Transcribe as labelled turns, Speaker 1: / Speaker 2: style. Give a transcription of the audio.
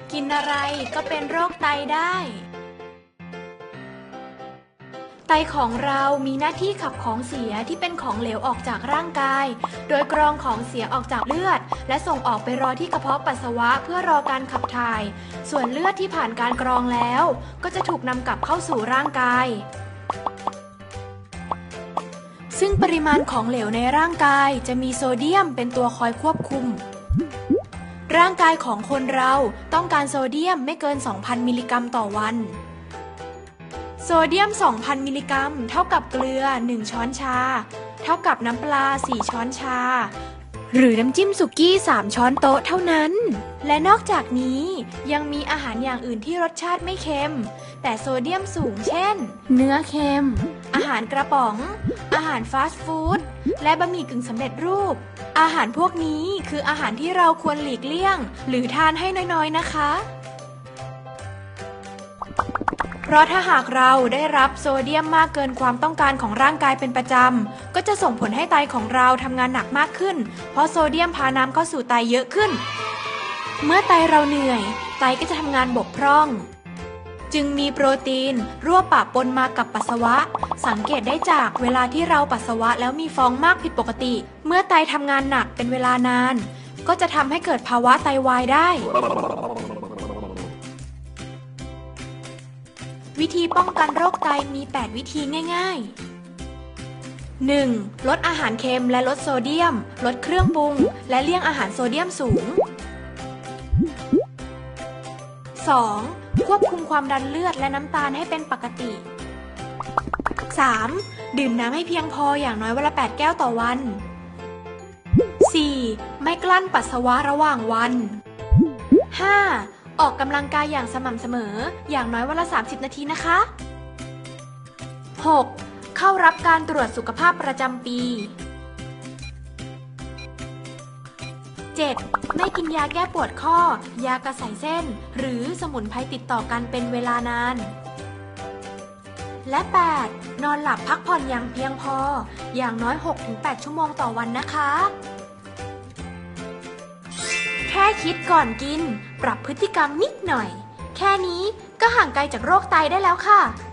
Speaker 1: กินอะไรก็เป็นโรคไตได้ไตของเรามีหน้าที่ขับของเสียที่เป็นของเหลวออกจากร่างกายโดยกรองของเสียออกจากเลือดและส่งออกไปรอที่กระเพาะปัสสาวะเพื่อรอการขับถ่ายส่วนเลือดที่ผ่านการกรองแล้วก็จะถูกนำกลับเข้าสู่ร่างกายซึ่งปริมาณของเหลวในร่างกายจะมีโซเดียมเป็นตัวคอยควบคุมร่างกายของคนเราต้องการโซเดียมไม่เกิน 2,000 มิลลิกรัมต่อวันโซเดียม 2,000 มิลลิกรัมเท่ากับเกลือ 1 ช้อนชาเท่ากับน้ำปลา 4 ช้อนชาหรือน้ำจิ้มสุกี้ 3 ช้อนโต๊ะเท่านั้นและนอกจากนี้ยังมีอาหารอย่างอื่นที่รสชาติไม่เค็มแต่โซเดียมสูงเช่นเนื้อเค็มอาหารกระป๋องอาหารฟาสต์ฟู้ดและบะหมี่กึ่งสำเร็จรูปอาหารพวกนี้คืออาหารที่เราควรหลีกเลี่ยงหรือทานให้น้อยๆนะคะเพราะถ้าหากเราได้รับโซเดียมมากเกินความต้องการของร่างกายเป็นประจำก็จะส่งผลให้ไตของเราทำงานหนักมากขึ้นเพราะโซเดียมพาน้ำเข้าสู่ไตเยอะขึ้นเมื่อไตเราเหนื่อยไตก็จะทำงานบกพร่องจึงมีโปรตีนรั่วปะปนมากับปัสสาวะสังเกตได้จากเวลาที่เราปัสสาวะแล้วมีฟองมากผิดปกติเมื่อไตทำงานหนักเป็นเวลานานก็จะทำให้เกิดภาวะไตวายได้วิธีป้องกันโรคไตมี 8 วิธีง่ายๆ 1. ลดอาหารเค็มและลดโซเดียมลดเครื่องปรุงและเลี่ยงอาหารโซเดียมสูง 2. ควบคุมความดันเลือดและน้ำตาลให้เป็นปกติ 3. ดื่มน้ำให้เพียงพออย่างน้อยวันละ 8 แก้วต่อวัน 4. ไม่กลั้นปัสสาวะระหว่างวัน 5. ออกกำลังกายอย่างสม่ำเสมออย่างน้อยวันละ 30 นาทีนะคะ 6. เข้ารับการตรวจสุขภาพประจำปี 7. ไม่กินยาแก้ปวดข้อยากระใสเส้นหรือสมุนไพรติดต่อกันเป็นเวลานานและ 8. นอนหลับพักผ่อนอย่างเพียงพออย่างน้อย 6-8 ชั่วโมงต่อวันนะคะแค่คิดก่อนกินปรับพฤติกรรมนิดหน่อยแค่นี้ก็ห่างไกลจากโรคไตได้แล้วค่ะ